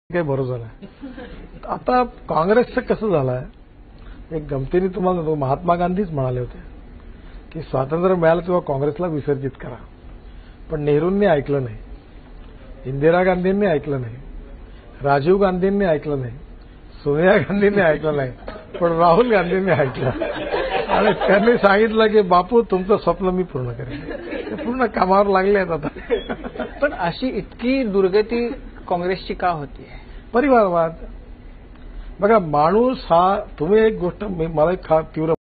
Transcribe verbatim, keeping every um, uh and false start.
काही भरोसा नाही. आता काँग्रेसचं कसं झालंय, एक गमतीने तुम्हाला सांगतो, महात्मा गांधीच म्हणाले होते की स्वातंत्र्य मिळालं तेव्हा काँग्रेसला विसर्जित करा. पण नेहरूंनी ऐकलं नाही, इंदिरा गांधींनी ऐकलं नाही, राजीव गांधींनी ऐकलं नाही, सोनिया गांधींनी ऐकलं नाही, पण राहुल गांधींनी ऐकलं आणि त्यांनी सांगितलं की बापू तुमचं स्वप्न मी पूर्ण करेन. ते पूर्ण कामावर लागले आहेत आता. पण अशी इतकी दुर्गती काँग्रेसची का होतीये? परिवारवाद. बघा, माणूस हा, तुम्ही एक गोष्ट मला एक तीव्र